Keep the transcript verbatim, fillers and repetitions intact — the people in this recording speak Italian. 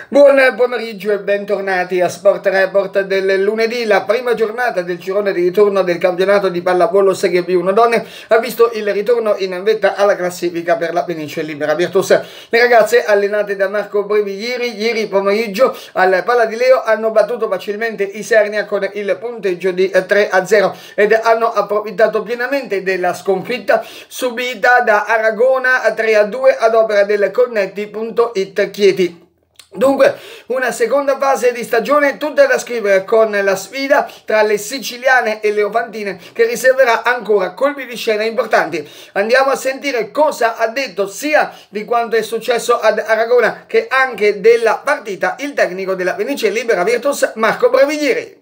Buon pomeriggio e bentornati a Sport Report del lunedì. La prima giornata del girone di ritorno del campionato di pallavolo Serie B uno Donne ha visto il ritorno in vetta alla classifica per la Fenice Libera Virtus. Le ragazze, allenate da Marco Breviglieri, ieri pomeriggio al Palla di Leo hanno battuto facilmente i Sernia con il punteggio di tre a zero ed hanno approfittato pienamente della sconfitta subita da Aragona tre a due ad opera del Cornetti punto it Chieti. Dunque, una seconda fase di stagione tutta da scrivere con la sfida tra le siciliane e leofantine che riserverà ancora colpi di scena importanti. Andiamo a sentire cosa ha detto sia di quanto è successo ad Aragona che anche della partita il tecnico della Fenice Libera Virtus Marco Breviglieri.